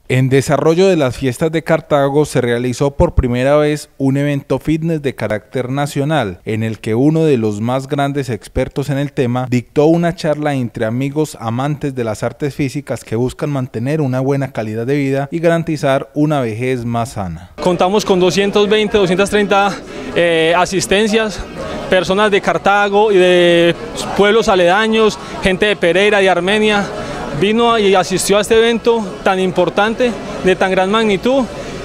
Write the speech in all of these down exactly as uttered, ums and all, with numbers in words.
En desarrollo de las fiestas de Cartago se realizó por primera vez un evento fitness de carácter nacional, en el que uno de los más grandes expertos en el tema dictó una charla entre amigos amantes de las artes físicas que buscan mantener una buena calidad de vida y garantizar una vejez más sana. Contamos con doscientas veinte, doscientas treinta eh, asistencias, personas de Cartago y de pueblos aledaños, gente de Pereira, de Armenia. Vino y asistió a este evento tan importante, de tan gran magnitud,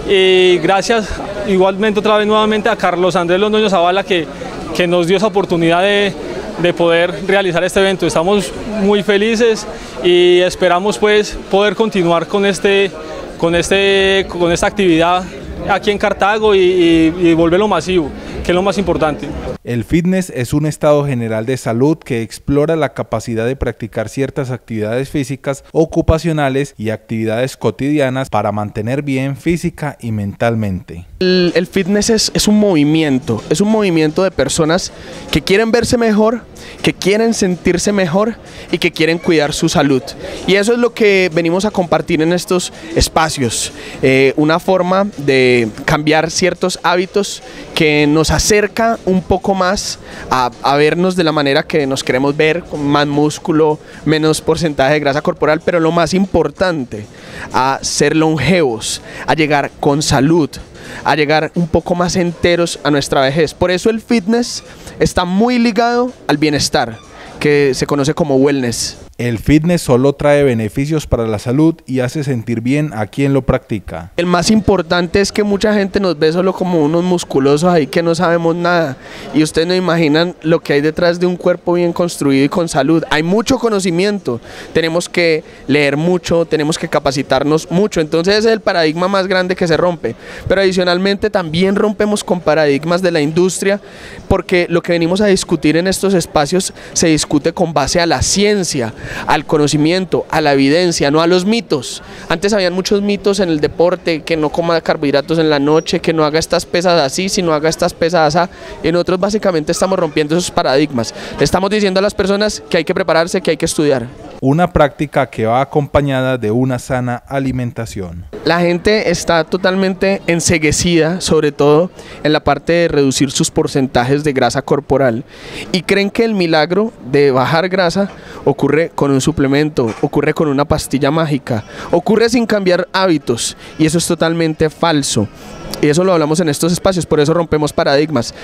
y gracias igualmente otra vez nuevamente a Carlos Andrés Londoño Zavala que, que nos dio esa oportunidad de, de poder realizar este evento. Estamos muy felices y esperamos pues poder continuar con, este, con, este, con esta actividad aquí en Cartago y, y, y volverlo masivo, que es lo más importante. El fitness es un estado general de salud que explora la capacidad de practicar ciertas actividades físicas, ocupacionales y actividades cotidianas para mantener bien física y mentalmente. El, el fitness es, es un movimiento, es un movimiento de personas que quieren verse mejor, que quieren sentirse mejor y que quieren cuidar su salud. Y eso es lo que venimos a compartir en estos espacios, eh, una forma de cambiar ciertos hábitos que nos acerca un poco más a, a vernos de la manera que nos queremos ver, con más músculo, menos porcentaje de grasa corporal, pero lo más importante, a ser longevos, a llegar con salud, a llegar un poco más enteros a nuestra vejez. Por eso el fitness está muy ligado al bienestar, que se conoce como wellness. El fitness solo trae beneficios para la salud y hace sentir bien a quien lo practica. El más importante es que mucha gente nos ve solo como unos musculosos ahí que no sabemos nada, y ustedes no imaginan lo que hay detrás de un cuerpo bien construido y con salud. Hay mucho conocimiento, tenemos que leer mucho, tenemos que capacitarnos mucho, entonces ese es el paradigma más grande que se rompe. Pero adicionalmente también rompemos con paradigmas de la industria, porque lo que venimos a discutir en estos espacios se discute con base a la ciencia, al conocimiento, a la evidencia, no a los mitos. Antes habían muchos mitos en el deporte, que no coma carbohidratos en la noche, que no haga estas pesas así, sino haga estas pesas así. Y nosotros básicamente estamos rompiendo esos paradigmas. Le estamos diciendo a las personas que hay que prepararse, que hay que estudiar. Una práctica que va acompañada de una sana alimentación. La gente está totalmente enceguecida, sobre todo en la parte de reducir sus porcentajes de grasa corporal, y creen que el milagro de bajar grasa ocurre con un suplemento, ocurre con una pastilla mágica, ocurre sin cambiar hábitos, y eso es totalmente falso. Y eso lo hablamos en estos espacios, por eso rompemos paradigmas.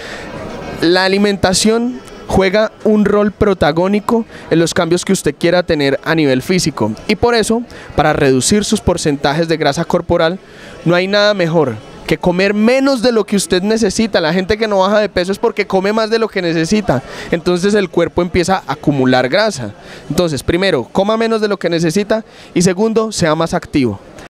La alimentación juega un rol protagónico en los cambios que usted quiera tener a nivel físico, y por eso, para reducir sus porcentajes de grasa corporal, no hay nada mejor que comer menos de lo que usted necesita. La gente que no baja de peso es porque come más de lo que necesita, entonces el cuerpo empieza a acumular grasa. Entonces, primero, coma menos de lo que necesita, y segundo, sea más activo.